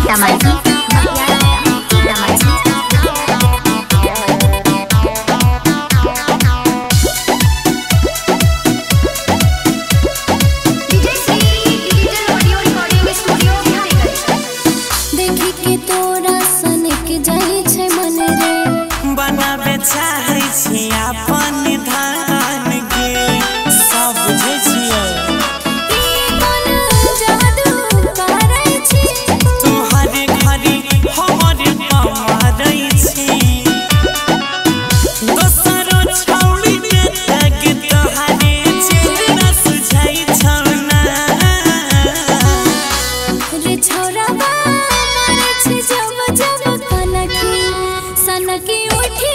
चाहे छी अपन धान के सब बुझे छिए तुम्हारे घरी हमरे पमारै छी दोसरो छौड़ी के तक तोहारे चेहरा सुझाई छौना रे छौरा बा मारे छी जब जब कनकी सनकी उठी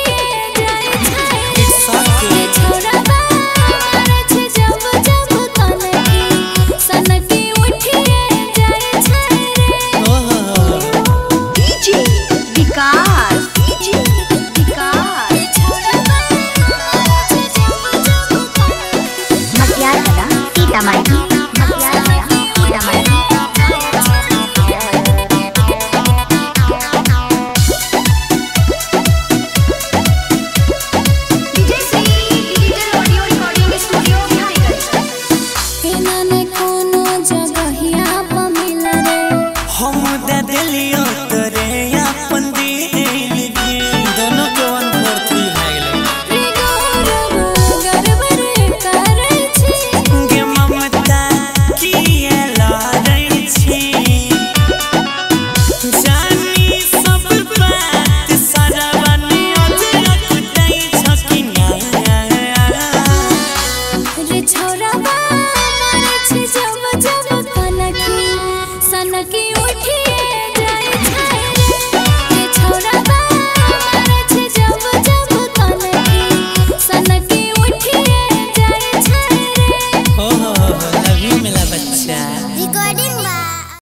हम दे दिलियो तोरे अपन दिल के दोनों के 1 4 3 भ गेलै गे ममता किए लड़ै छी जानी सब बात सरवनी अजरक दै छकिना रे छौरा बा मारे छी जब जब कनकी सनकी उठी